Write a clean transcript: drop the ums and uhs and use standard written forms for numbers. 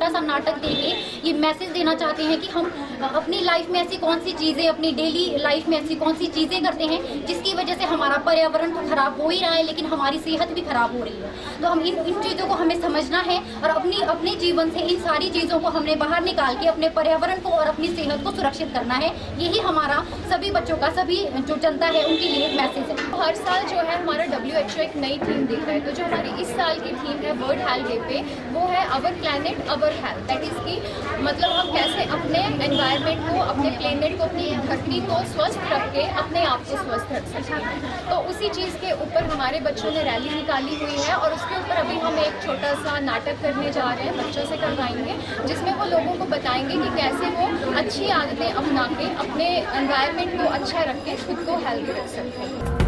छोटा सा नाटक देके ये मैसेज देना चाहते हैं कि हम अपनी लाइफ में ऐसी कौन सी चीज़ें, अपनी डेली लाइफ में ऐसी कौन सी चीज़ें करते हैं जिसकी वजह से हमारा पर्यावरण तो खराब हो ही रहा है लेकिन हमारी सेहत भी खराब हो रही है। तो हम इन चीज़ों को हमें समझना है और अपने जीवन से इन सारी चीज़ों को हमने बाहर निकाल के अपने पर्यावरण को और अपनी सेहत को सुरक्षित करना है। यही हमारा सभी बच्चों का, सभी जो जनता है उनके लिए एक मैसेज है। हर साल जो है हमारा WHO एक नई थीम देता है, तो जो हमारी इस साल की थीम है वर्ल्ड हेल्थ डे पे, वो है our planet our health. That is की मतलब हम कैसे अपने एनवायरनमेंट को, अपने प्लेनेट को, अपनी धरती को स्वस्थ रख के अपने आप को स्वस्थ रख सकते हैं। तो उसी चीज़ के ऊपर हमारे बच्चों ने रैली निकाली हुई है और उसके ऊपर अभी हम एक छोटा सा नाटक करने जा रहे हैं, बच्चों से करवाएंगे, जिसमें वो लोगों को बताएंगे कि कैसे वो अच्छी आदतें अपना के अपने एनवायरनमेंट को अच्छा रख के खुद को हेल्दी रख सकते हैं।